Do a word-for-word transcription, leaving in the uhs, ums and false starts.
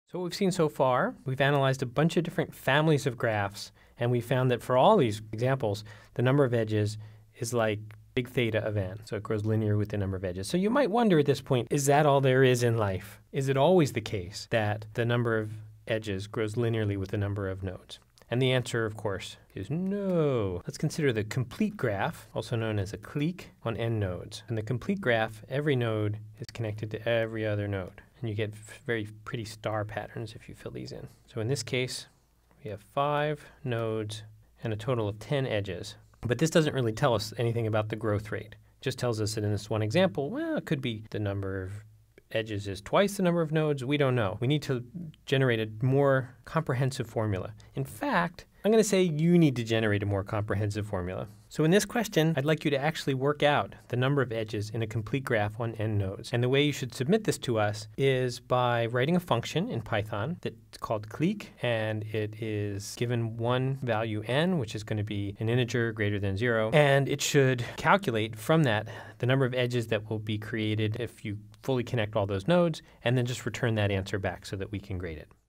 So what we've seen so far, we've analyzed a bunch of different families of graphs, and we found that for all these examples, the number of edges is like big theta of n, so it grows linear with the number of edges. So you might wonder at this point, is that all there is in life? Is it always the case that the number of edges grows linearly with the number of nodes? And the answer, of course, is no. Let's consider the complete graph, also known as a clique, on n nodes. In the complete graph, every node is connected to every other node. And you get very pretty star patterns if you fill these in. So in this case, we have five nodes and a total of ten edges. But this doesn't really tell us anything about the growth rate. It just tells us that in this one example, well, it could be the number of edges is twice the number of nodes. We don't know. We need to generate a more comprehensive formula. In fact, I'm going to say you need to generate a more comprehensive formula. So in this question, I'd like you to actually work out the number of edges in a complete graph on n nodes. And the way you should submit this to us is by writing a function in Python that's called clique, and it is given one value n, which is going to be an integer greater than zero, and it should calculate from that the number of edges that will be created if you fully connect all those nodes, and then just return that answer back so that we can grade it.